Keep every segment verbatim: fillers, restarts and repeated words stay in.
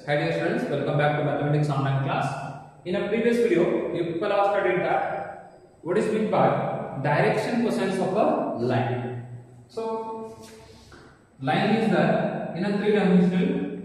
Hi dear students, welcome back to Mathematics Online class. In a previous video, you people have studied that what is meant by direction cosines of a line. So, line is that in a three-dimensional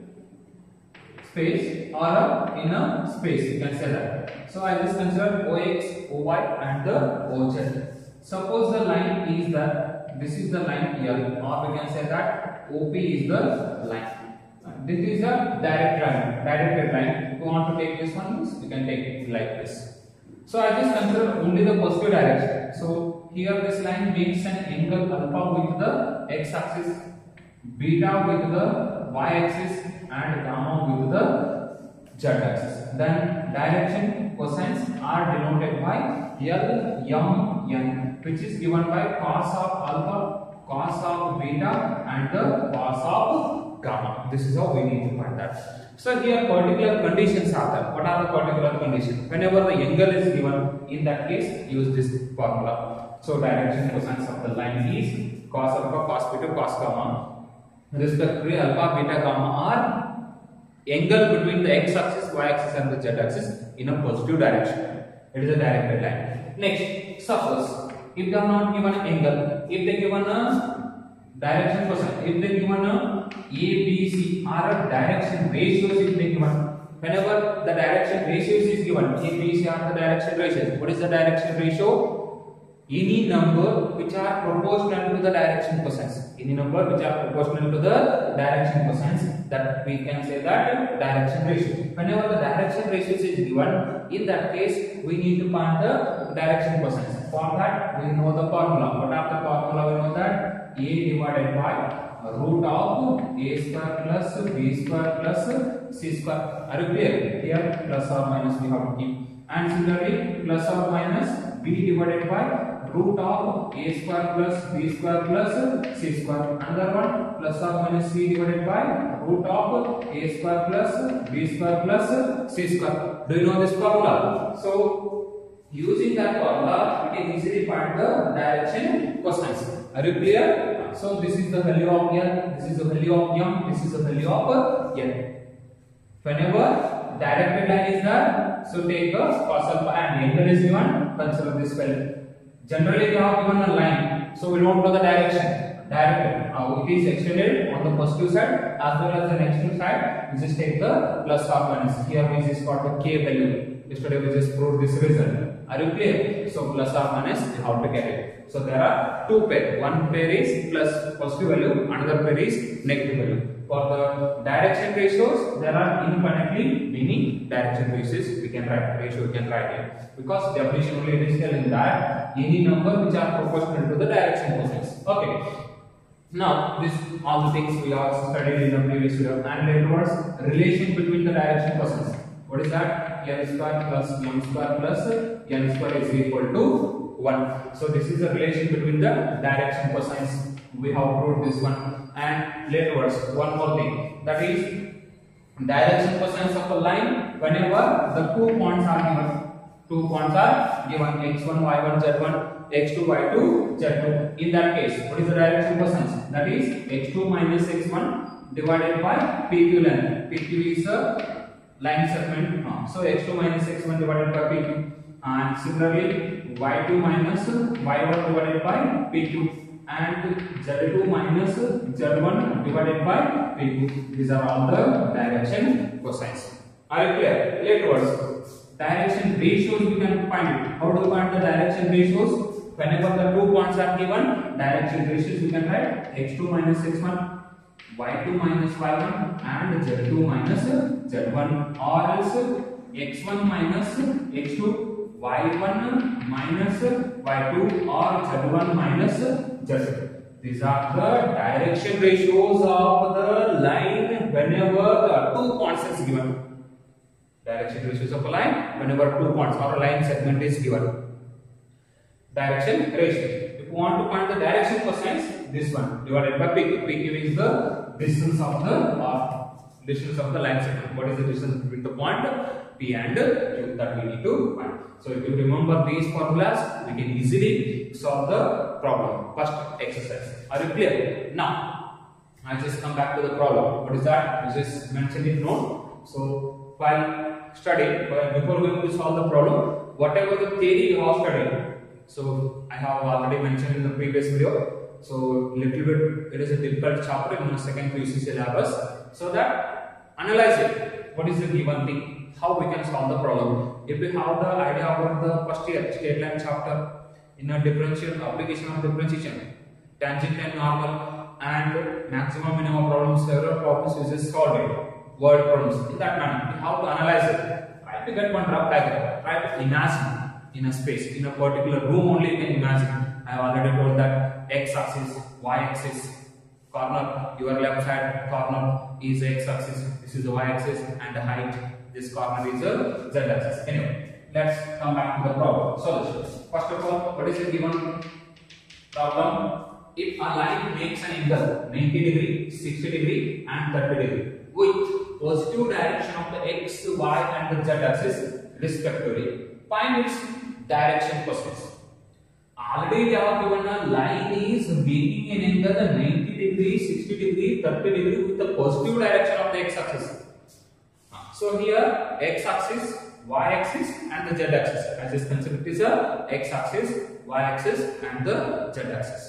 space or a, in a space, you can say that. So, I just consider O X, O Y and the O Z. Suppose the line is that this is the line L, or we can say that O P is the line. This is a direct line, directed line. If you want to take this one, you can take it like this. So I just consider only the positive direction. So here this line makes an angle alpha with the x-axis, beta with the y-axis, and gamma with the z-axis. Then direction cosines are denoted by L, M, N, which is given by cos of alpha, cos of beta, and the cos of gamma. This is how we need to find that. So here particular conditions are there. What are the particular conditions? Whenever the angle is given, in that case use this formula. So direction cosines of the line is cos alpha, cos beta, cos gamma. Respectively alpha, beta, gamma are angle between the x-axis, y-axis and the z-axis in a positive direction. It is a directed line. Next, suppose if they are not given angle, if they given a direction cosine, if they given a A, B, C are a direction ratios if they given. Whenever the direction ratios is given, A, B, C are the direction ratios. What is the direction ratio? Any number which are proportional to the direction cosines. Any number which are proportional to the direction cosines, that we can say that direction ratio. Whenever the direction ratios is given, in that case we need to find the direction cosines. For that we know the formula. What are the formula? We know that A divided by root of a square plus b square plus c square. Are you clear? Here plus or minus we have to keep. And similarly plus or minus b divided by root of a square plus b square plus c square. Another one plus or minus c divided by root of a square plus b square plus c square. Do you know this formula? So using that formula we can easily find the direction cosines. Are you clear? So this is the value of L, this is the value of M, this is the value of N. Whenever directed line is there, so take a cos alpha and angle is given, consider this value. Generally we have given a line, so we don't know the direction. Directed. Now it is extended on the positive side as well as the negative side. We just take the plus or minus. Here we just got the K value. Yesterday we just proved this result. Are you clear? So plus or minus we have to get it. So there are two pair. One pair is plus positive value, another pair is negative value. For the direction ratios, there are infinitely many direction ratios we can write. Ratio we can write here. Because definition only it is telling that any number which are proportional to the direction cosines. Okay. Now this all the things we have studied in the previous video. And later relation between the direction cosines. What is that? N square plus M square plus N square is equal to one. So this is the relation between the direction cosines. We have proved this one. And later one more thing, that is direction cosines of a line whenever the two points are given. Two points are given, x one, y one, z one, x two, y two, z two. In that case, what is the direction cosines? That is x two minus x one divided by P Q length. P Q is a line segment. Uh, so x two minus x one divided by P Q. And similarly y two minus y one divided by P Q. And z two minus z one divided by P Q. These are all the direction cosines. Are you clear? Later direction ratios we can find it. How do we find the direction ratios? Whenever the two points are given, direction ratios we can write x two minus x one, y two minus y one, and z two minus z one, or else x one minus x two, y one minus y two, or z one minus z two. These are the direction ratios of the line whenever the two points is given. Direction ratios of a line whenever two points or a line segment is given. Direction ratio. If you want to find the direction cosines, this one divided by P Q. P Q is the distance of the or distance of the line segment. What is the distance between the point P and Q that we need to find? So if you remember these formulas, we can easily solve the problem. First exercise. Are you clear? Now I just come back to the problem. What is that? You just mentioned it. Note. So while studying, before going to solve the problem, whatever the theory you have studied, so I have already mentioned in the previous video. So little bit it is a difficult chapter in the second P U C syllabus. So that analyze it. What is the given thing? How we can solve the problem? If we have the idea about the first year straight line chapter in a differential application of differentiation, tangent and normal, and maximum minimum problems, several problems uses solve it. Word problems in that manner. We have to analyze it. Try to get one rough diagram. Try to imagine in a space, in a particular room only you can imagine. I have already told that x-axis, y-axis, corner, your left side corner is x-axis, this is the y-axis, and the height, this corner is the z-axis. Anyway, let's come back to the problem. Solution. First of all, what is the given problem? If a line makes an angle ninety degree, sixty degree, and thirty degree with positive direction of the x, y, and the z axis respectively, find its direction cosines. Already they are given a line is making an angle ninety degree, sixty degree, thirty degree with the positive direction of the x axis. So here x axis, y axis, and the z axis. As is considered, it is a x axis, y axis, and the z axis.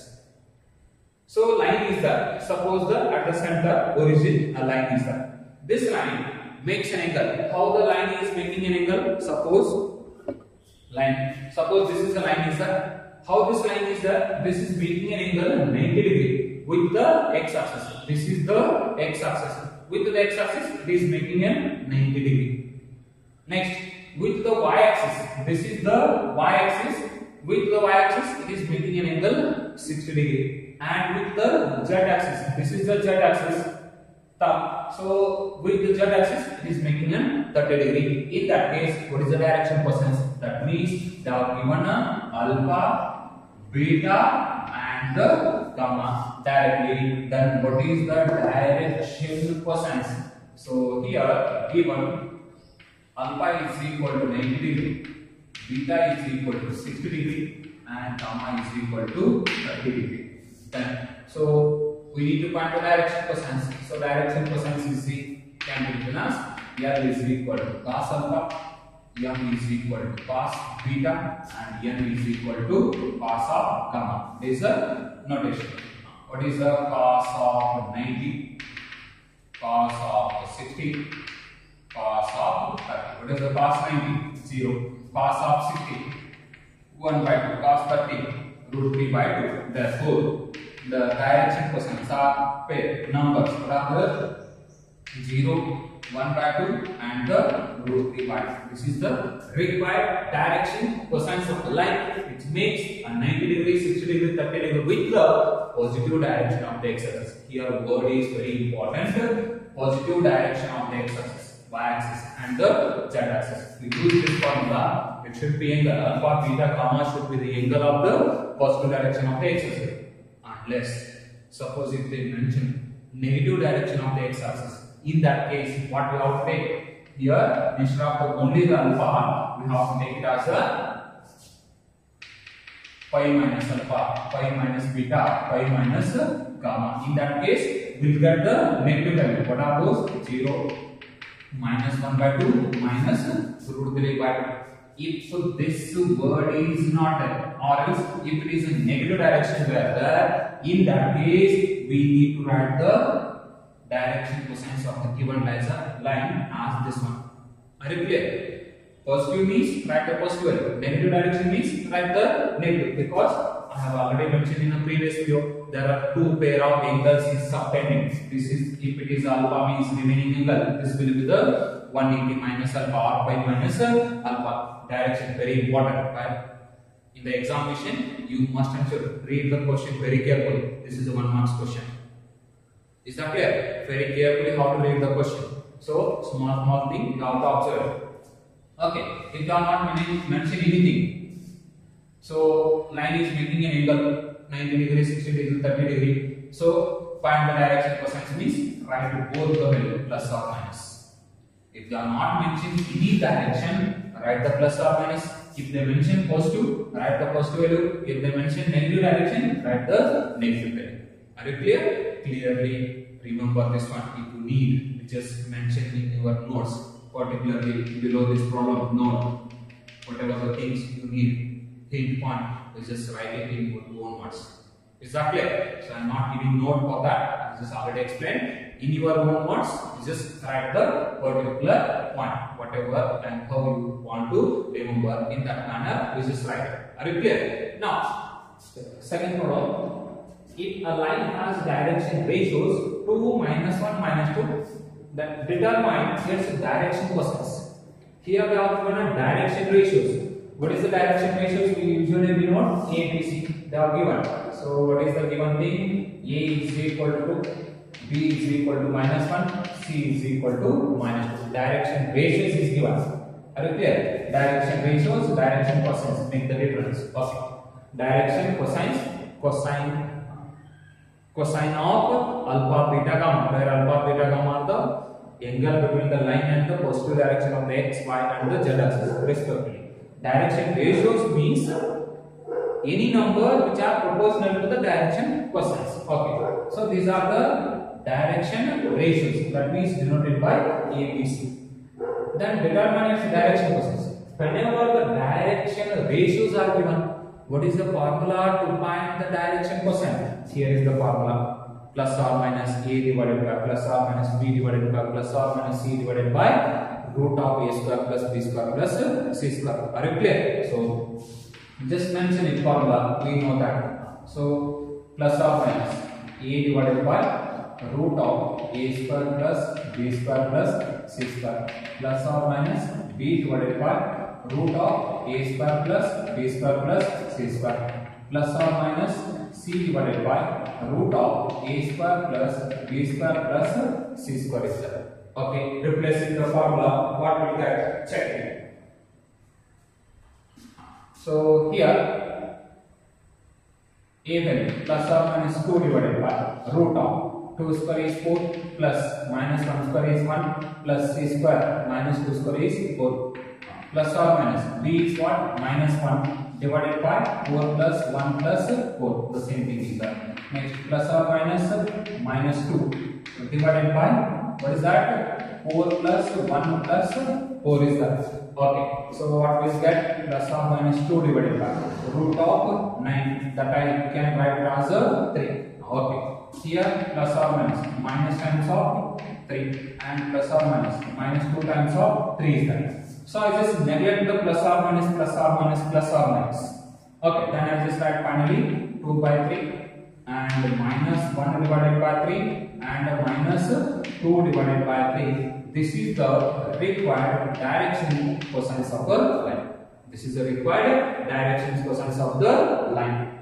So line is there. Suppose the at the center origin a line is there. This line makes an angle. How the line is making an angle? Suppose line. Suppose this is a line is there. How this line is there? This is making an angle ninety degree with the x axis. This is the x axis. With the x axis, it is making a ninety degree. Next, with the y axis, this is the y axis. With the y axis, it is making an angle sixty degree. And with the z axis, this is the z axis. So with the z axis, it is making a thirty degree. In that case, what is the direction cosines? That means they are given a alpha, beta, and the gamma directly. Then what is the direction cosines? So here given alpha is equal to ninety degree, beta is equal to sixty degree, and gamma is equal to thirty degree. Then, so we need to find the direction cosines. So direction cosines is the can be written as L is equal to cos alpha, M is equal to cos beta, and N is equal to cos of gamma. This is the notation. What is the cos of ninety? Cos of sixty? Cos of thirty. What is the cos ninety? zero. Cos of sixty? one by two. Cos thirty? root three by two. Therefore, the direction cosines are pair numbers. What are the zero, one by two, and the root three by two. This is the required direction cosines of the line which makes a ninety degree, sixty degree, thirty degree with the positive direction of the x-axis. Here, word is very important. Positive direction of the x-axis, y-axis, and the z-axis. We use this formula. It should be angle alpha, beta, gamma should be the angle of the positive direction of the x-axis. Unless, suppose if they mention negative direction of the x-axis, in that case, what we have to take? Here, instead of the only the alpha, we have to take it as a pi minus alpha, pi minus beta, pi minus gamma. In that case, we will get the negative value. What are those? zero, minus one by two, minus root three by two. If this word is not there, or else if it is in negative direction where there, in that case we need to write the direction cosines of the given line as this one. Are you clear? Positive means write the positive, negative direction means write the negative, because I have already mentioned in a previous video there are two pair of angles is subtending. This is if it is alpha means remaining angle, this will be the one eighty minus alpha or pi minus alpha. Direction very important, right? In the examination, you must ensure read the question very carefully. This is a one marks question. Is that clear? Very carefully how to read the question. So small small thing you have to observe. Okay, if you are not mention anything, so line is making an angle ninety degree, sixty degree, thirty degree. So find the direction cosines means write both the value plus or minus. If they are not mentioning any direction, write the plus or minus. If they mention positive, write the positive value. If they mention negative direction, write the negative value. Are you clear? Clearly remember this one. If you need just mention in your notes, particularly below this problem note. Whatever the things you need, hint point, you just write it in your own words. Is that clear? So I am not giving note for that. I just already explained. In your own words, you just write the particular point, whatever and how you want to remember in that manner. You just write it. Are you clear? Now, second problem. If a line has direction ratios two, minus one, minus two, then determine its direction cosines. Here we have given a direction ratios. What is the direction ratios? We usually denote A, B, C. They are given. So what is the given thing? A is equal to B is equal to minus one, C is equal to minus two. Direction ratios is given. Are you clear? Direction ratios, direction cosines make the difference. Okay. Direction cosines, cosine cosine of alpha beta gamma, where alpha beta gamma are the angle between the line and the positive direction of the x, y and the z axis respectively. Direction ratios means any number which are proportional to the direction cosines. Okay. So these are the direction ratios, that means denoted by A, B, C. Then determine its direction cosines. Whenever the direction ratios are given, what is the formula to find the direction cosine? Here is the formula: plus or minus A divided by plus or minus B divided by plus or minus C divided by root of A square plus B square plus C square. Are you clear? So just mention it formula, we know that. So plus or minus A divided by root of A square plus B square plus C square, plus or minus B divided by root of A square plus B square plus C square, plus or minus C divided by root of A square plus B square plus C square is there. Okay, replacing the formula, what will get? Check it. So here A value plus or minus two divided by root of two square is four, plus minus one square is one, plus C square minus two square is four. Plus or minus B is what? Minus one divided by four plus one plus four. The same thing is there. Next, plus or minus minus two divided by, what is that? four plus one plus four is that. Okay. So what we get? Plus or minus two divided by root of nine. That I can write as a three. Okay. Here plus or minus minus times of three and plus or minus minus two times of three is that. So I just neglect the plus or minus, plus or minus, plus or minus. Okay, then I just write finally two by three and minus one divided by three and minus two divided by three. This is the required direction cosines of the line. This is the required direction cosines of the line.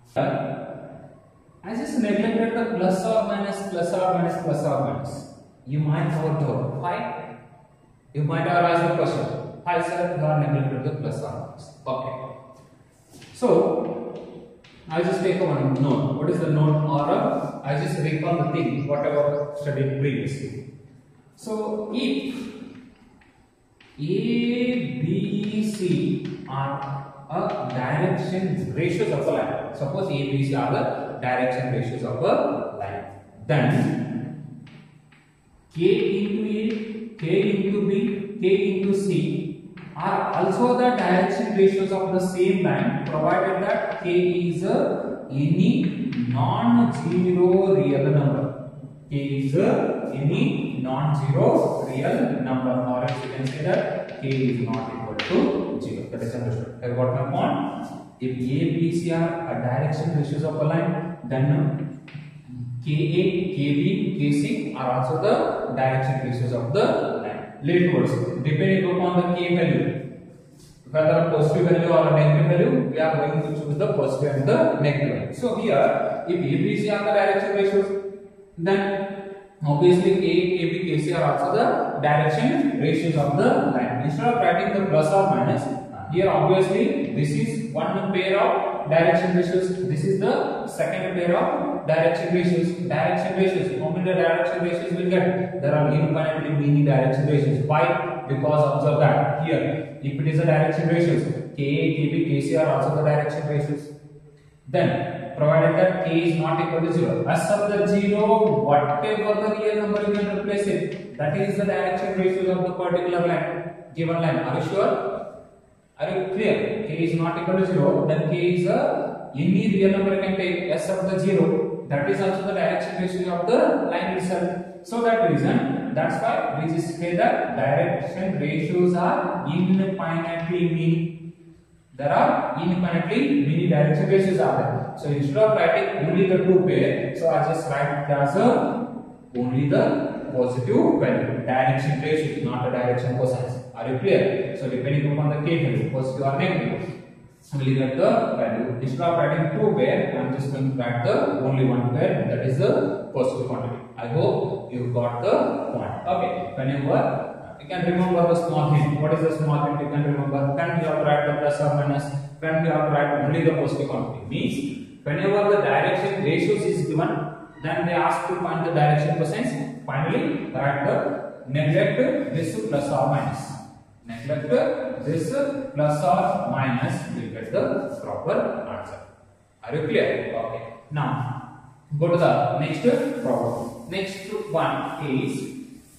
I just neglected the plus or minus, plus or minus, plus or minus. You might have thought, why? You might have asked the question, why sir, you are neglected the plus or minus? Okay. So, I just take one note. What is the note? Or a, I just recall the thing, whatever studied previously. So, if A, B, C are a direction ratios of a line, suppose A, B, C are the direction ratios of a line, then K into A, K into B, K into C are also the direction ratios of the same line, provided that K is a any non-zero real number. K is a any non-zero real number, or else you can say that K is not equal to zero. That is understood. I got my point. If A, B, C are a direction ratios of a line, then K A, K B, K C are also the direction ratios of the line. Lead words depending upon the K value, whether a positive value or a negative value, we are going to choose the positive and the negative value. So here, if A, B, C are the direction ratios, then obviously K, K B, K C are also the direction ratios of the line. Instead of writing the plus or minus, here obviously this is one pair of direction ratios, this is the second pair of direction ratios. Direction ratios, how many direction ratios will get? There are infinitely many direction ratios. Why? Because observe that here, if it is a direction ratios, K A, K B, K C are also the direction ratios. Then provided that k is not equal to zero. As of the zero, whatever the real number you can replace it. That is the direction ratios of the particular line, given line. Are you sure? Are you clear? K is not equal to zero, then k is a any real number you can take s of the zero. That is also the direction ratio of the line itself. So that reason, that's why we just say that direction ratios are infinitely many. There are infinitely many direction ratios are there. So instead of writing only the two pair, so I just write it as a only the positive value. Direction ratio, not the direction cosines. Are you clear? So depending upon the k value, positive or negative, we will get the value. Instead of writing two pair, I am just going to write the only one pair, that is the positive quantity. I hope you got the point. Okay, whenever you can remember the small hint. What is the small hint you can remember? When you have to write the plus or minus, when you have to write only the positive quantity. Means whenever the direction ratios is given, then they ask to find the direction cosines. Finally, write the neglect this plus or minus. Neglect this plus or minus, you get the proper answer. Are you clear? Okay. Now go to the next problem. Next one is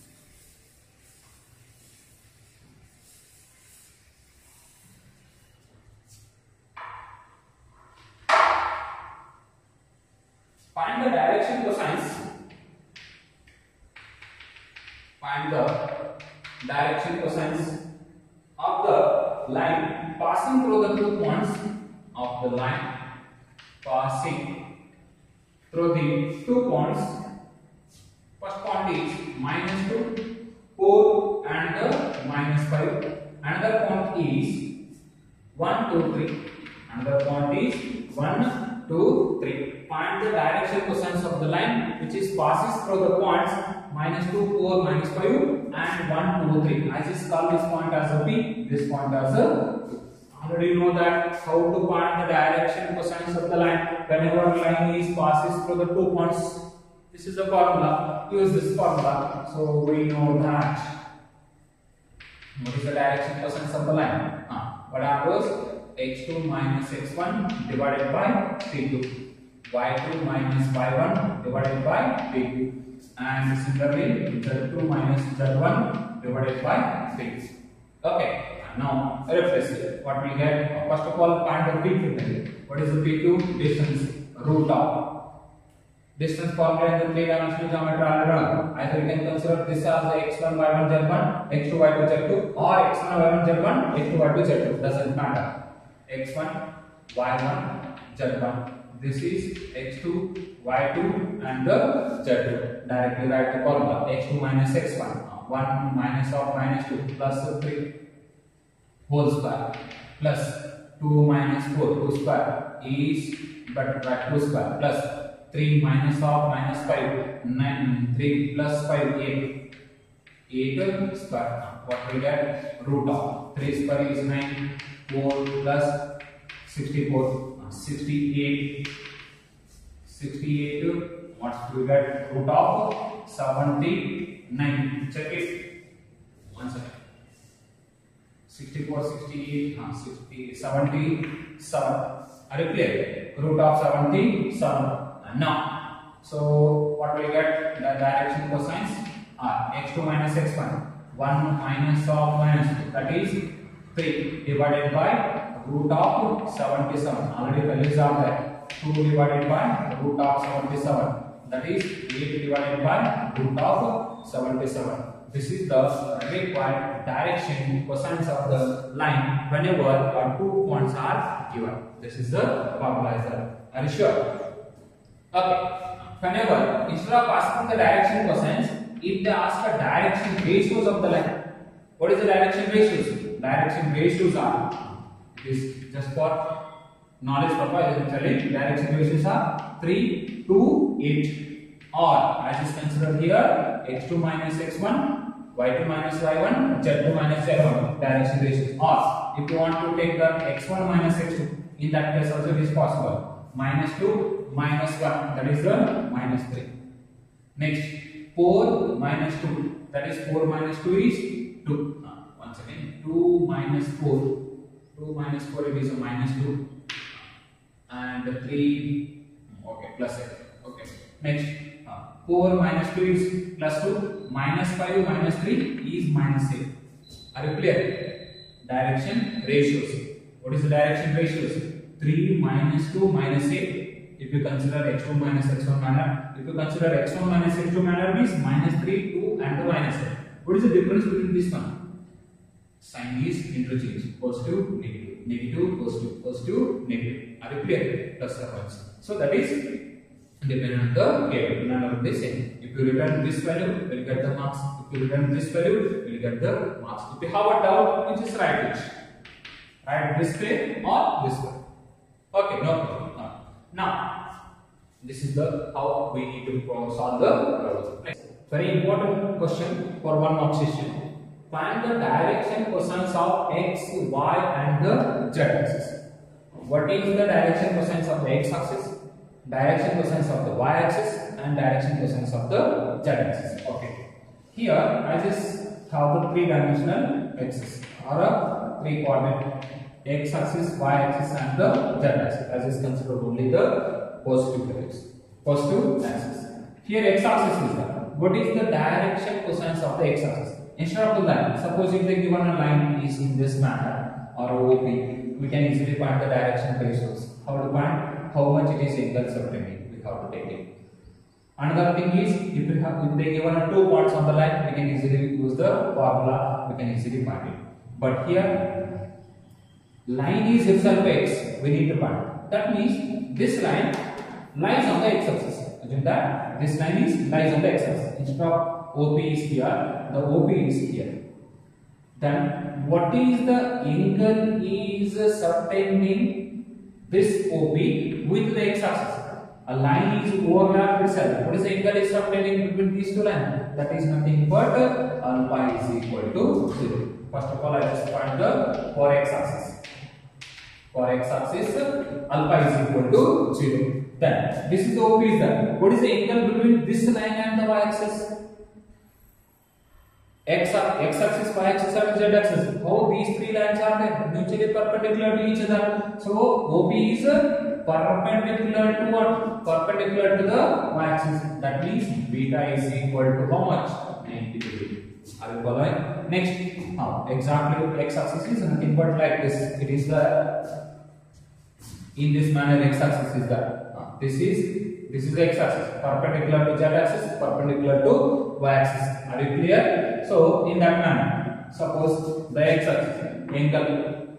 find the direction cosines. Find the direction cosines of the line passing through the two points of the line passing through the two points. First point is minus two, four and the minus five. Another point is one, two, three. Another point is one, two, three. Find the direction cosines of the line which is passes through the points minus two, four, minus five and one, two, three. I just call this point as a P, this point as a two. Already know that how to find the direction cosines of the line whenever line is passes through the two points. This is the formula. Use this formula. So we know that what is the direction cosines of the line? Ah, what are those? x two minus x one divided by t two, y two minus y one divided by t two, and similarly z two minus z one divided by t two. Okay, now replace it. What we get? First of all, find the p two value. What is the p two? Distance, root of. Distance formula in the three dimensional geometry already. Either you can consider this as the x one, y one, z one, x two, y two, z two, or x one, y one, z one, x two, y two, z two. Doesn't matter. x one, y one, z one. This is x two, y two, and the z two. Directly write the formula. x two minus x one. one minus of minus two plus three whole square plus two minus four, two square is, but write two square plus three minus of minus five, nine, three plus five, eight, eight square. What we get? Root of three square is nine, four plus sixty-four, sixty-eight, sixty-eight. What we get? Root of seventy-nine. Check it. One second. sixty-four, sixty-eight, uh, sixty, seventy-seven. Are you clear? Root of seventy-seven. Now, so what we get? The direction cosines are x two minus x one. one minus of minus two. That is three divided by root of seventy-seven. Already values are there. two divided by root of seventy-seven. That is eight divided by root of seventy-seven. This is the required direction cosines of the line whenever our two points are given. This is the formula. Are you sure? Okay. Whenever instead of asking the direction cosines, if they ask the direction ratios of the line, what is the direction ratios? Direction ratios are, it is just for knowledge purpose. I am telling direction ratios are three to eight, or I just consider here x two minus x one, y two minus y one, z two minus z one direction ratios. Or if you want to take the x one minus x two, in that case also it is possible. Minus two minus one, that is the minus three. Next, four minus two, that is four minus two is two. Uh, once again, two minus four, two minus four, it is a minus two. And three Okay, plus eight. Okay. Next, uh, four minus two is plus two. Minus five minus three is minus eight. Are you clear? Direction ratios. What is the direction ratios? three minus two minus eight. If you consider x one minus x one manner, if you consider x one minus x two manner means minus three, two and the minus eight. What is the difference between this one? Sign is interchange. Positive, negative, negative, positive, positive, negative. Are you clear? Plus or minus. So that is dependent on the table. None of the same. If you return this value, you will get the marks. If you return this value, you will get the marks. If you have a doubt, you just write it. Write this way or this way. Okay, no problem. Now, this is the how we need to solve the problem. Very important question for one mark session. Find the direction cosines of x, y, and the z axis. What is the direction cosines of the x axis, direction cosines of the y axis, and direction cosines of the z axis? Okay. Here, I just have the three-dimensional axis or a three-coordinate x axis, y axis, and the z axis. I just consider only the positive values, positive axis. Here, x axis is that. What is the direction cosines of the x axis? Instead of the line, suppose if they given a line is in this manner or O P, we can easily find the direction ratios. How to find how much it is angle subtending? We have to take it. Another thing is, if we have if they given a two points on the line, we can easily use the formula. We can easily find it. But here, line is itself x. We need to find. That means this line lies on the x axis. Assume that this line is lies on the x axis. Instead of O P is here, the O P is here. Then what is the angle is subtending this O P with the x axis? A line is overlapped itself. What is the angle is subtending between these two lines? That is nothing but alpha is equal to zero. First of all, I just find the for x axis. For x axis, alpha is equal to zero. Then this is the O P is there. What is the angle between this line and the y axis? X, x axis, y axis, and z axis. How these three lines are there? Mutually perpendicular to each other. So O P is perpendicular to what? Perpendicular to the y axis. That means beta is equal to how much? ninety degrees. Are you following? Next, now exactly x axis is nothing but like this. It is the in this manner x axis is that. This is this is the x axis, perpendicular to z axis, perpendicular to y axis. Are you clear? So in that manner, suppose the x axis angle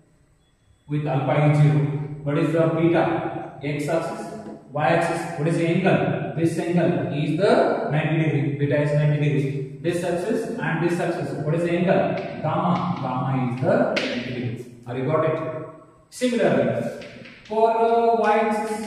with alpha is zero. What is the beta? X axis, y axis. What is the angle? This angle is the ninety degree. Beta is ninety degree. This axis and this axis. What is the angle? Gamma. Gamma is the ninety degree. Are you got it? Similarly, for uh, y axis.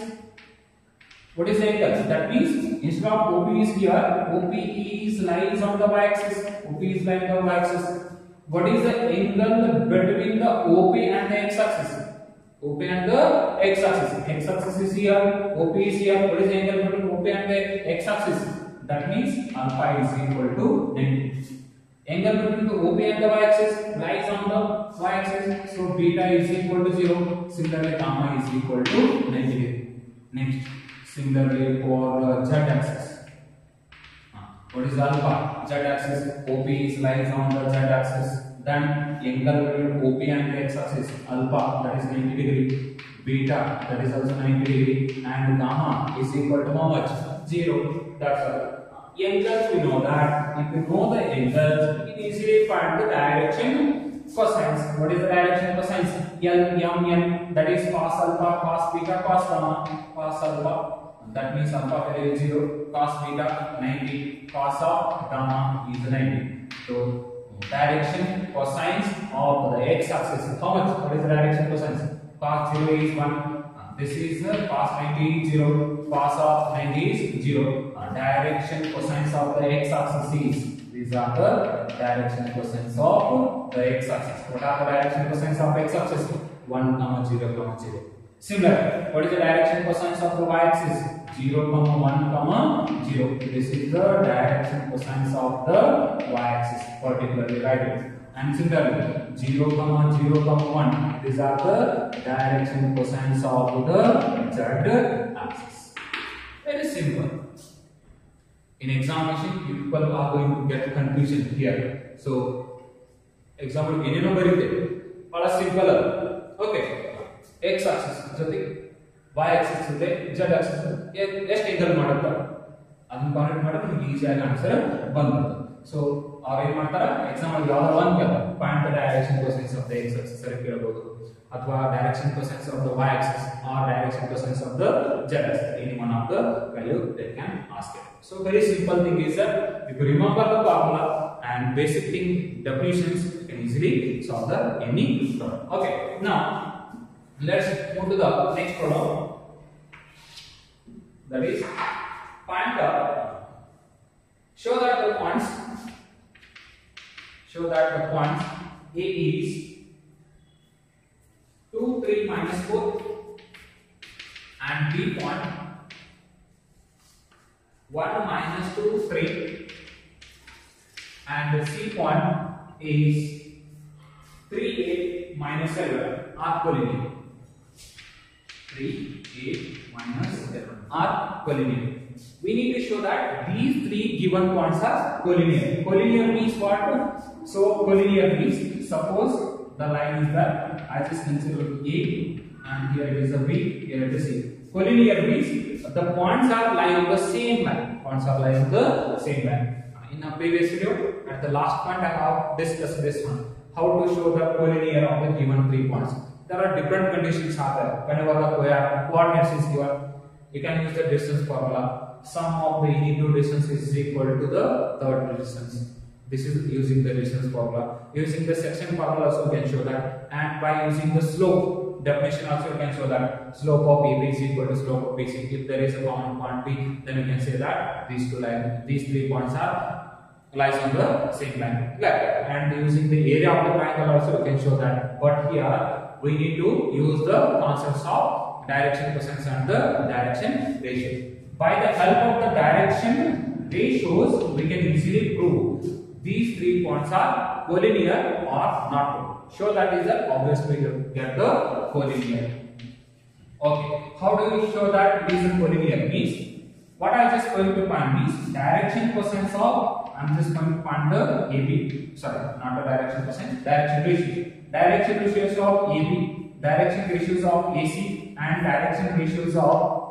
What is the angle? That means instead of O P is here, O P is lies on the y axis. O P is lying on the y axis. What is the angle between the O P and the x axis? O P and the x axis. X axis is here. O P is here. What is the angle between O P and the x axis? That means alpha is equal to ninety. Angle between the O P and the y axis lies on the y axis. So beta is equal to zero. Similarly, gamma is equal to ninety. Next. Similarly for uh, z axis, uh, what is alpha? Z axis, O P is lies on the z axis. Then angle between O P and the x axis, alpha, that is ninety degree. Beta, that is also ninety degree. And gamma is equal to how much? Zero. That's all. Angles, we know that. If we know the angles, we can easily find the direction cosines. What is the direction cosines? L, M, N, that is cos alpha, cos beta, cos gamma, cos alpha. That means alpha value is zero, cos beta ninety, cos of gamma is ninety. So direction cosines of the x axis. How much? What is the direction cosines? Cos zero is one. This is uh, cos ninety is zero. Cos of ninety is zero. Uh, direction cosines of the x axis is. These are the direction cosines of the x axis. What are the direction cosines of x axis? one, zero, zero. Similar, what is the direction cosines of the y axis? zero, one, zero. This is the direction cosines of the y axis, particularly write it. And similarly, zero, zero, one. These are the direction cosines of the z axis. simple. In examination, people are going to get confusion here. So, example, ಏನೇನೋ ಬರೀತೆ ಬಹಳ simple ಅಲ್ಲ. Okay, x axis ಜೊತೆ y axis ಜೊತೆ z axis ಎಷ್ಟು angle ಮಾಡುತ್ತಾ ಅದನ್ನ ಕಾನ್ವರ್ಟ್ ಮಾಡಿದ್ರೆ ನಿಮಗೆ ಈಜಿ ಆಗಿ ಆನ್ಸರ್ ಬಂದ್ಬಿಡುತ್ತೆ. ಸೊ ಅವ್ರು ಏನ್ ಮಾಡ್ತಾರೆ, ಎಕ್ಸಾಂಪಲ್ ಯಾವ್ದೋ ಒಂದು ಕೇಳ್ತಾರೆ, find the direction cosines of the x axis ಅಂತ ಕೇಳಬಹುದು, ಅಥವಾ direction cosines of the y axis or direction cosines of the z axis. Any one of the value they can ask it. So very simple thing is that if you remember the formula and basic thing definitions, you can easily solve the any problem. Okay, now let's move to the next problem. That is, find the show that the points show that the points A is two, three, minus four, and B point one, minus two, three, and C point is three, eight, minus seven are collinear. three, eight, minus seven are collinear. We need to show that these three given points are collinear. Collinear means what? So collinear means, suppose the line is that I just consider A, and here it is a B, here it is C. Collinear means the points are lying on the same line. Points are lying on the same line. In a previous video, at the last point, I have discussed this one. How to show the collinear of the given three points. There are different conditions are there. Whenever the coordinates is given, you can use the distance formula. Sum of the any two distances is equal to the third distance. This is using the distance formula. Using the section formula also you can show that, and by using the slope definition also you can show that slope of A B is equal to slope of B C. If there is a common point B, then you can say that these two lines, these three points are lies on the same line. Like that. And using the area of the triangle also you can show that. But here we need to use the concepts of direction cosines and the direction ratio. By the help of the direction ratios, we can easily prove these three points are collinear or not. Show that is the obvious way to get the collinear. Okay, how do we show that it is a collinear? Means what I just going to find is direction cosines of, I'm just going to find the A B, sorry, not the direction cosine, direction ratio. Direction ratios of A B, direction ratios of A C, and direction ratios of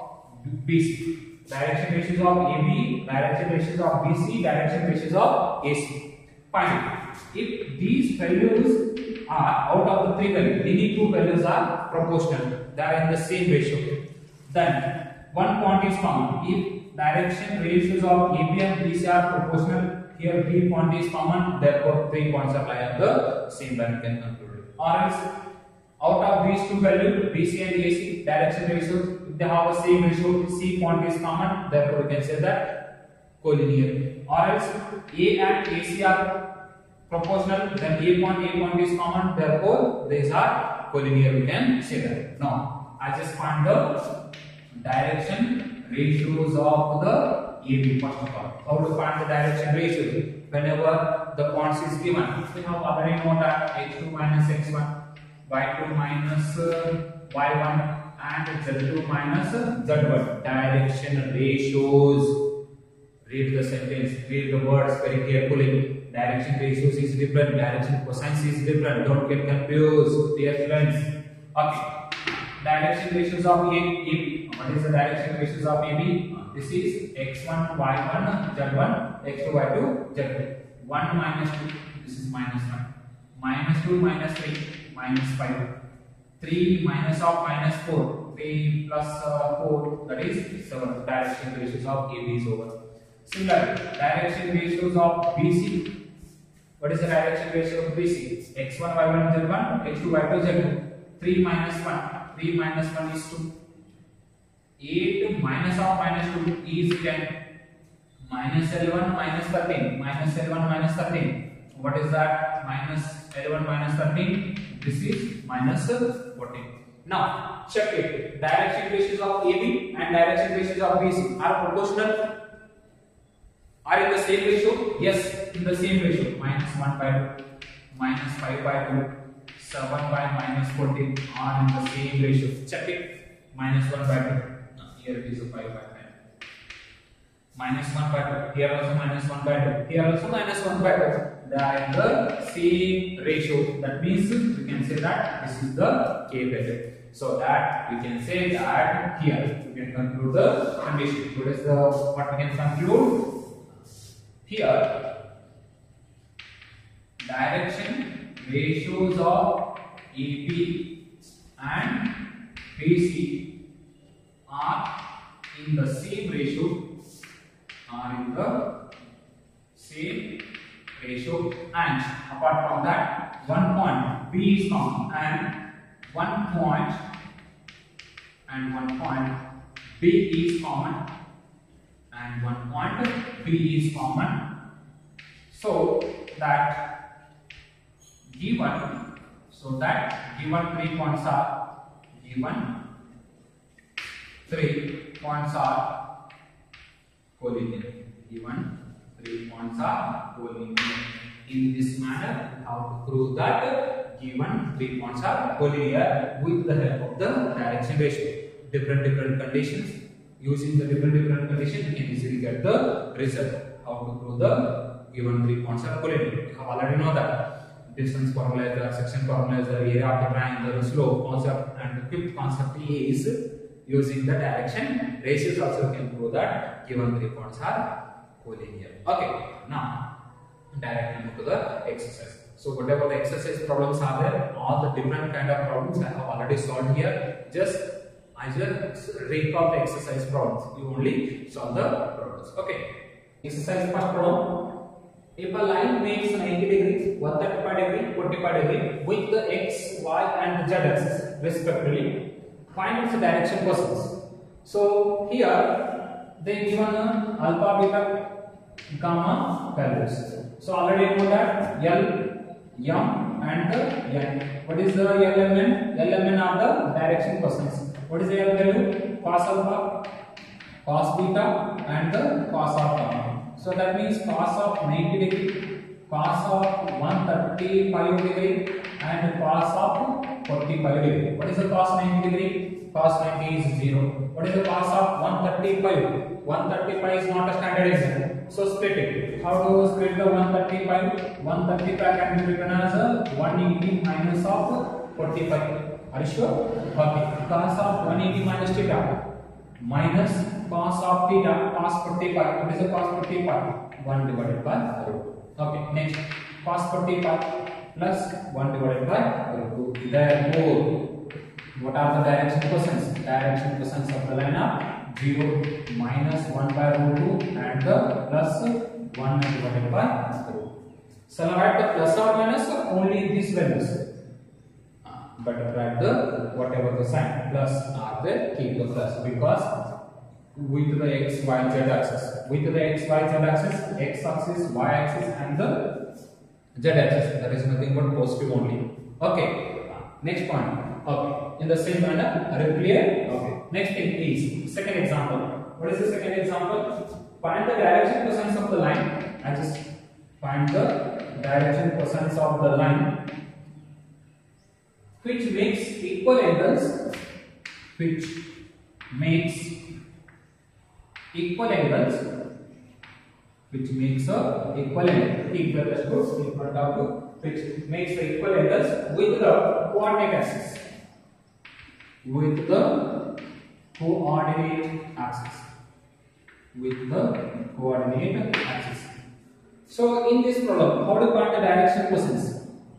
B C. Direction ratios of A B, direction ratios of B C, direction ratios of A C. Fine. If these values are out of the three values, any two values are proportional, they are in the same ratio, then one point is common. If direction ratios of A B and B C are proportional, here B point is common, therefore three points are lying on the same value, can conclude it. Or else, out of these two values, B C and A C, direction ratios, if they have the same ratio, C point is common, therefore we can say that collinear. Or else, A and A C are proportional, then A point, A point is common, therefore these are collinear, we can say that. Now, I just find the direction ratios of the A B first of all. How to find the direction ratios? Whenever the points is given, we have already known that x two minus x one, y two minus uh, y one, and z two minus uh, z one. Direction ratios. Read the sentence, read the words very carefully. Direction ratios is different, direction cosines is different. Don't get confused, dear friends. Okay. Direction ratios of A B. What is the direction ratios of A B? This is x one, y one, z one, x two, y two, z two. one minus two, this is minus one. Minus two minus three, minus five. three minus of minus four. three plus uh, four, that is seven. Direction ratios of A B is over. Similarly, direction ratios of B C. What is the direction ratio of B C? x one, y one, z one, x two, y two, z two. three minus one. three minus one is two. eight minus of minus two is ten. Minus eleven minus thirteen. Minus eleven minus thirteen. What is that? Minus eleven minus thirteen. This is minus fourteen. Now, check it. Direction ratios of A B and direction ratios of B C are proportional. Are in the same ratio? Yes, in the same ratio. Minus one by two, minus five by two, seven by minus fourteen are in the same ratio. Check it. Minus one by two. Here it is a five by nine. minus one by two. Here also minus one by two. Here also minus one by two. They are in the same ratio. That means we can say that this is the k value. So that we can say that here we can conclude the condition. What is the what we can conclude? Here direction ratios of A B and B C are in the same ratio are in the same ratio, and apart from that one point B is common and one point and one point B is common and one point B is common, so that given so that given three points are given three points are collinear. Given three points are collinear. In this manner, how to prove that given three points are collinear with the help of the direction ratio. Different different conditions. Using the different different conditions, we can easily get the result. How to prove the given three points are collinear? We have already know that. Distance formula is the section formula is the area of the triangle, slope concept, and the fifth concept is using the direction ratios. Also we can prove that given three points are collinear. Okay, now directly move to the exercise. So whatever the exercise problems are there, all the different kind of problems I have already solved here. Just I just recall the exercise problems. You only solve the problems. Okay, exercise first problem. If a line makes ninety degrees, one hundred thirty-five degree, forty-five degree with the x, y and z axis respectively, find its direction cosines. So here they given a alpha, beta, gamma values. So already know that L, M and the N. What is the L M N? L M N are the direction cosines. What is the L value? Cos alpha, cos beta and the cos of gamma. So that means cos of ninety degree, cos of one hundred thirty-five degree and cos of forty-five degree. What is the cos ninety degree? Cos ninety is zero. What is the cos of one hundred thirty-five? one hundred thirty-five is not a standard example. So split it. How to split the one hundred thirty-five? one hundred thirty-five can be written as a one hundred eighty minus of forty-five. Are you sure? Okay. Cos of one hundred eighty minus theta minus cos of theta, cos forty-five. What is the cos forty-five? one divided by root. Okay, next cos forty-five plus one divided by root. Therefore, what are the direction cosines? Direction cosines of the line are zero, minus one by root two and the plus one divided by root. So now write the plus or minus only these values. But write the whatever the sign plus are there, keep the plus, because with the x, y, z axis, with the x, y, z axis, x axis, y axis and the z axis, that is nothing but positive only. Okay, next point. Okay, in the same manner, are you clear? Okay, next thing is second example. What is the second example? Find the direction cosines of the line. I just find the direction cosines of the line which makes equal angles, which makes equal angles, which makes a equal angle, equal goes in front of you, which makes the equal angles with the coordinate axis, with the coordinate axis, with the coordinate axis. So in this problem, how to find the direction cosines?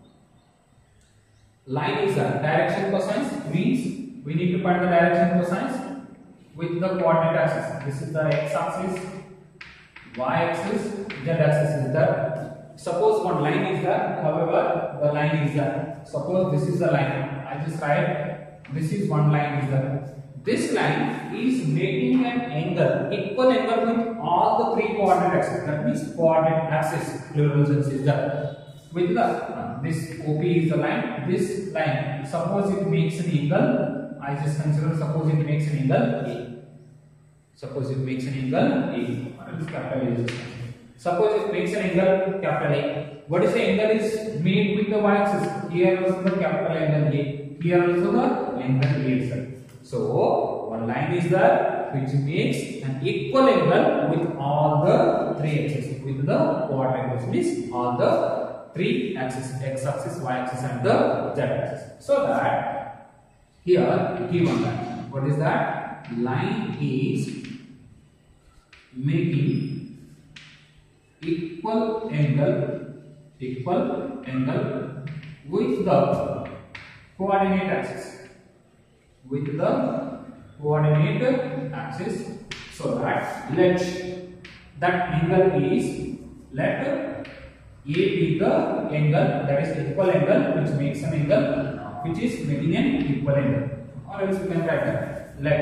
Line is a direction cosines means we need to find the direction cosines with the coordinate axis. This is the x axis, y axis, z axis is there. Suppose one line is there, however the line is there. Suppose this is the line. I just write this is one line is there. This line is making an angle, equal angle with all the three coordinate axes. That means coordinate axis plural sense is there. With the uh, this O P is the line, this line, suppose it makes an angle, I just consider suppose it makes an angle A. Suppose it makes an angle A. Capital A. Suppose it makes an angle capital A. What is the angle is made with the y axis? Here also the capital angle A. Here also the angle A is there. So one line is there, which makes an equal angle with all the three axes, with the coordinate, which means all the three axes, x axis, y axis and the z axis. So that here given that what is that line is making equal angle equal angle with the coordinate axis, with the coordinate axis, so that let that angle is let A be the angle, that is equal angle which makes an angle which is making an equal angle, or else we can write that let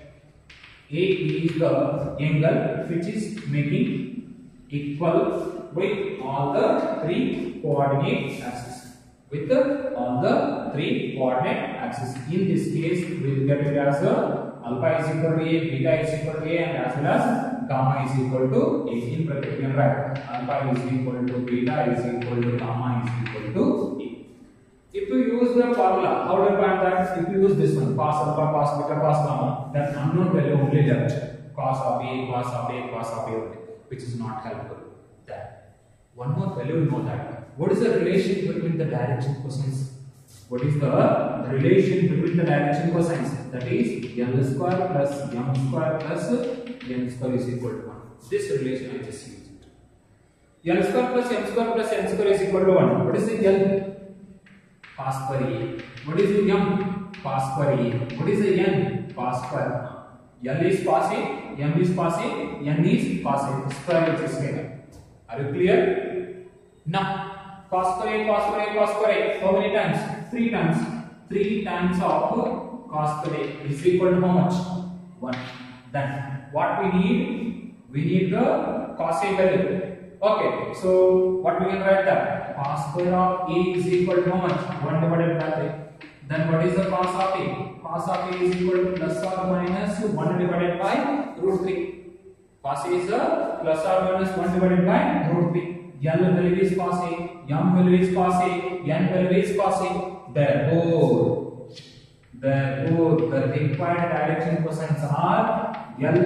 A is the angle which is making equal with all the three coordinate axes, with the, all the three coordinate axes. In this case we will get it as a alpha is equal to A, beta is equal to A, and as well as gamma is equal to A. In bracket we can write alpha is equal to beta is equal to gamma is equal to A. If you use the formula, how do you find that? If you use this one, cos alpha, cos beta, cos gamma, then unknown value only left, cos of A, cos of A, cos of A only, which is not helpful. That one more value, you know that. What is the relation between the direction cosines? What is the relation between the direction cosines? That is L square plus M square plus N square is equal to one. This relation I just used it. L square plus M square plus N square is equal to one. What is the L? Cos square A. What is the M? Cos square A. What is the N? Cos square. L is cos A, M is cos A, N is cos A. Square which is scalar. Are you clear? Now, cos square A, cos square A, cos square A. How many times? Three times. Three times of cos square A is equal to how much? One. Then what we need? We need the cos A value. Okay. So what we can write that? Cos square of A is equal to how much? One divided by three. Then what is the cos of A? Cos of A is equal to plus or minus one divided by root three. Cos A is a plus or minus one divided by root three. L value is cos A, M value is cos A, N value is cos A. Therefore, therefore the required direction cosines are L, M,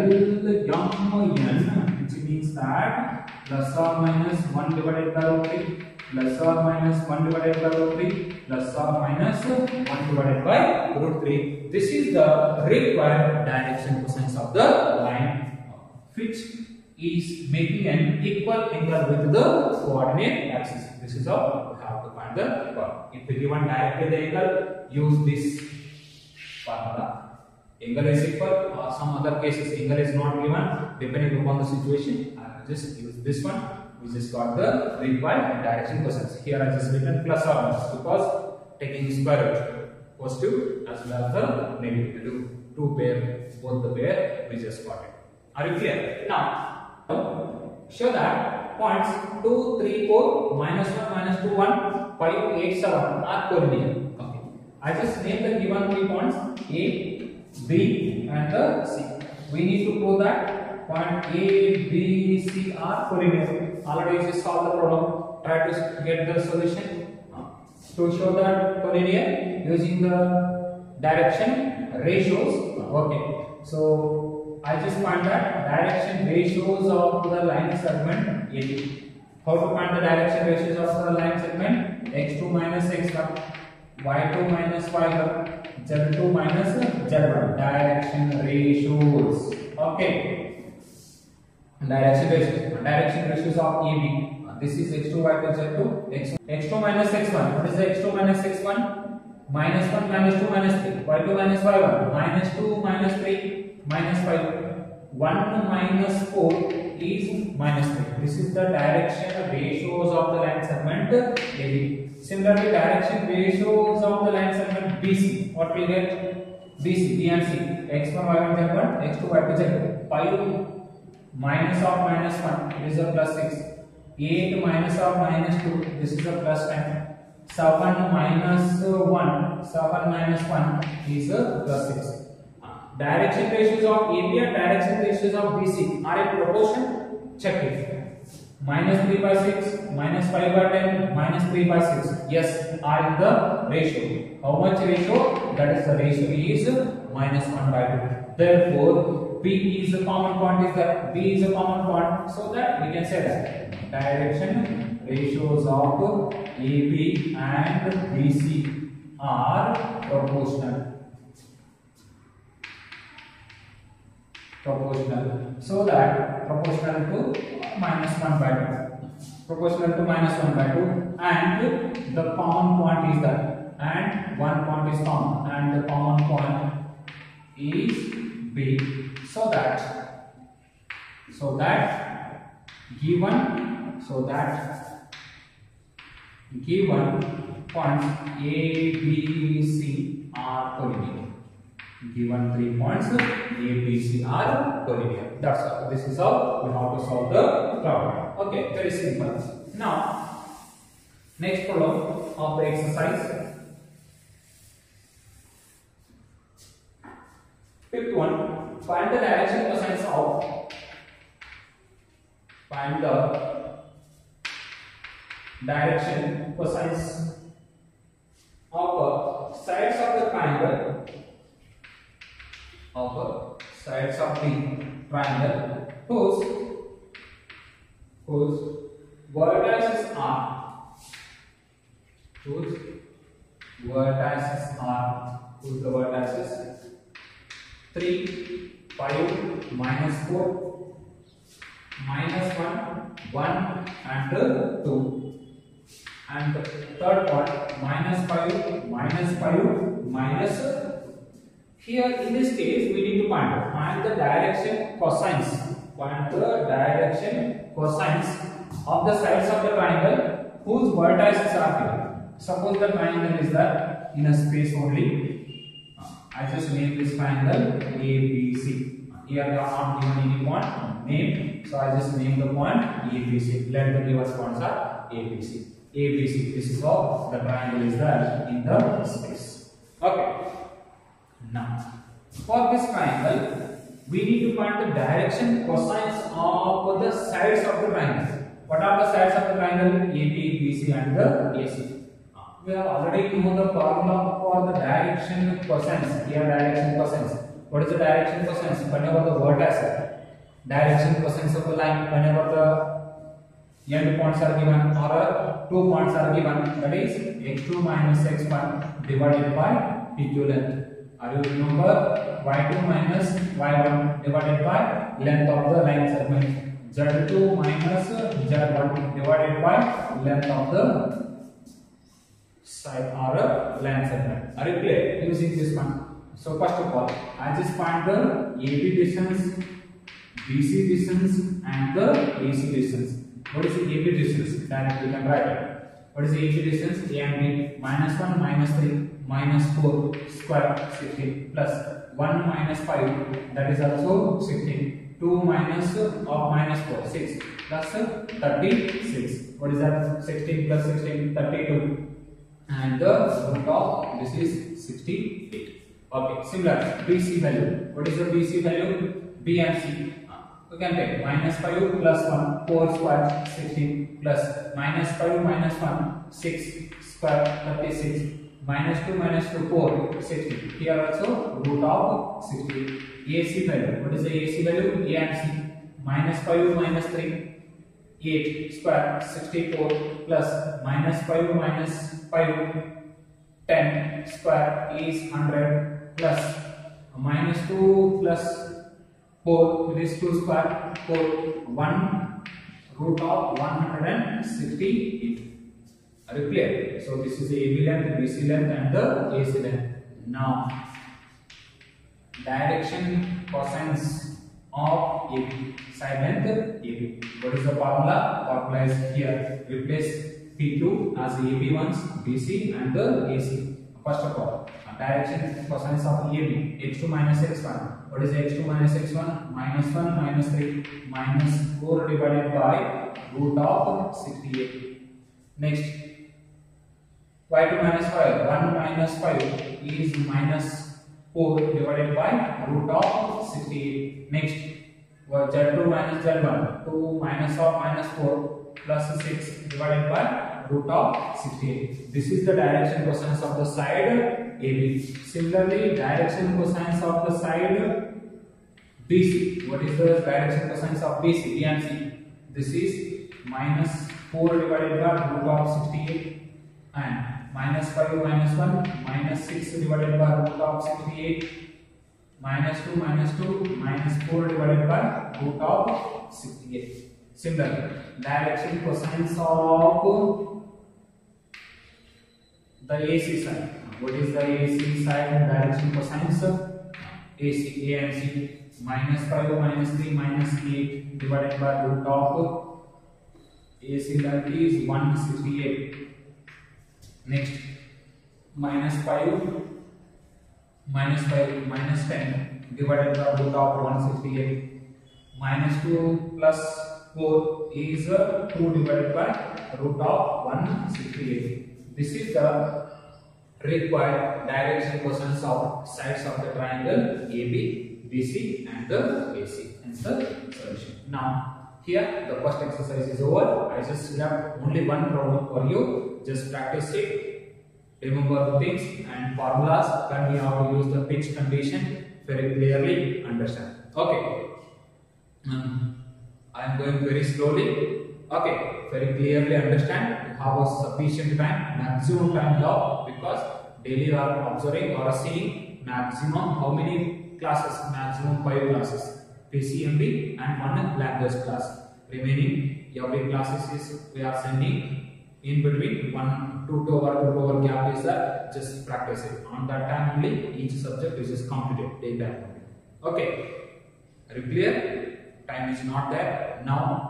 N, which means that plus or minus one divided by root three, plus or minus one divided by root three, plus or minus one divided by root three. This is the required direction cosines of the line which is making an equal angle with the coordinate axis. This is how we have to find the angle. If you given directly the angle, use this formula. Angle is equal, or some other cases angle is not given, depending upon the situation. I will just use this one. We just got the required direction cosines. Here I just written plus or minus because taking square root, positive as well as the negative value. Two pair, both the pair, we just got it. Are you clear? Now, show that points two, three, four, minus one, minus two, one, five, eight, seven are collinear. Okay. I just name the given three points A, B, and the C. We need to prove that point A, B, C are collinear. Already you just solve the problem. Try to get the solution. To show that collinear using the direction ratios. Okay. So I just find that direction ratios of the line segment A B. How to find the direction ratios of the line segment? x two minus x one, y two minus y one, z two minus z one. Direction ratios. Okay. Direction ratios. Direction ratios of A B. This is x two, y two, z two. X, x two minus x one. What is the x two minus x one? Minus one minus two minus three. y two minus y one. Minus two minus three. Minus five. one minus four is minus three. This is the direction ratios of the line segment A B. Similarly, direction ratios of the line segment B C. What we get? B C, B and C. x one, y one, z one, x two, y two, z two. five minus of minus one, it is a plus six. eight minus of minus two, this is a plus ten. seven minus one, seven minus one is a plus six. Direction ratios of A B and direction ratios of B C are in proportion. Check it. Minus three by six, minus five by ten, minus three by six. Yes, are in the ratio. How much ratio? That is the ratio is minus one by two. Therefore, B is a common point is that B is a common point, so that we can say that direction ratios of A B and B C are proportional. Proportional. So that proportional to minus one by two. Proportional to minus one by two, and the common point is that, and one point is common, and the common point is B. So that, so that given, so that given points A, B, C are collinear. Given three points A, B, C are collinear. That's all. This is how we have to solve the problem. Okay, very simple. Now, next problem of the exercise. Fifth one, find the direction cosines of, find the direction cosines of sides of the triangle, of sides of the triangle whose, whose vertices are, whose vertices are, whose the vertices three, five, minus four, minus one, one and two, and the third point minus five, minus five, minus. Here in this case we need to find find the direction cosines, find the direction cosines of the sides of the triangle whose vertices are here. Suppose the triangle is there in a space only. I just name this triangle A B C. Here they are not given any point name, so I just name the point A B C. Let the given points are A B C. A B C. This is how the triangle is there in the space. Okay. Now, for this triangle, we need to find the direction cosines of the sides of the triangle. What are the sides of the triangle? A B, B C, and the A C. We have already known the formula for the direction cosines. Here, direction cosines. What is the direction cosines? Whenever the vertex, direction cosines of the line, whenever the end points are given or uh, two points are given, that is x two minus x one divided by P Q length. Are you remember y two minus y one divided by length of the line segment, z two minus z one divided by length of the side or a line segment. Are you clear using this one? So first of all, I just find the A B distance, B C distance, and the A C distance. What is the A B distance? Directly you can write it. What is the A B distance? A and B. Minus one, minus three, minus four square sixteen plus one minus five, that is also sixteen. two minus of minus four, six plus thirty-six. What is that? sixteen plus sixteen, thirty-two. And the root of this is sixty-eight. Okay, similar B C value. What is the B C value? B and C. You can take minus five plus one, four square sixteen plus minus five minus one, six square thirty-six, minus two minus two, four, sixteen. Here also root of sixty-eight. A C value. What is the A C value? A and C. Minus five minus three, eight square sixty-four plus minus five minus five, ten square is one hundred plus minus two plus four, it is two square, four, one root of one hundred sixty-eight. Are you clear? So this is the A B length, B C length, and the A C length. Now, direction cosines of A B, side length A B. What is the formula? Formula is here. Replace P two as the A B ones, B C, and the A C. First of all, direction cosines of A B, x two minus x one. What is x two minus x one? Minus one minus three minus four divided by root of sixty-eight. Next, y two minus five. one minus five is minus four divided by root of sixty-eight. Next, z two minus z one. two minus of minus four plus six divided by root of sixty-eight. This is the direction cosines of the side A B. Similarly, direction cosines of the side B C. What is the direction cosines of B C? B and C. This is minus four divided by root of sixty-eight, and minus five minus one minus six divided by root of sixty-eight, minus two minus two minus four divided by root of sixty-eight. Similarly, direction cosines of the A C side. What is the A C side and direction cosines? A C, A and C. Minus five minus three minus eight divided by root of A C, that is one hundred sixty-eight. Next, minus five minus five minus ten divided by root of one hundred sixty-eight. Minus two plus four is uh, two divided by root of one hundred sixty-eight. This is the required direction cosines of sides of the triangle A B, B C and the A C. Hence the solution. Now here the first exercise is over. I just left only one problem for you. Just practice it. Remember the things and formulas. Then we have to use the pinch condition very clearly. Understand? Okay. Um, I am going very slowly. Okay. Very clearly understand. You have a sufficient time, maximum time now, because daily you are observing or seeing maximum how many classes? Maximum five classes. P C M B and one language class. Remaining every classes is we are sending in between one two two hour two hour gap is that just practice it. On that time only each subject is just completed day time only. Okay. Are you clear? Time is not there now.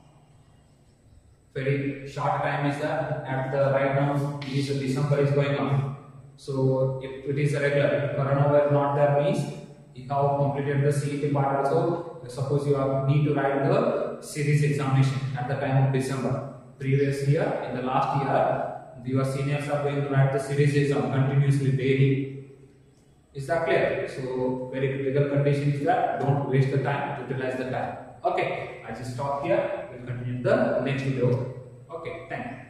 Very short time is that at the right now is December is going on. So if it is a regular, coronavirus not there means you have completed the C E T part also. Suppose you have need to write the series examination at the time of December. Previous year, in the last year, your seniors are going to write the series exam continuously daily. Is that clear? So very critical condition is that don't waste the time, utilize the time. Okay, I just stop here. We'll continue in the next video. Okay, thank you.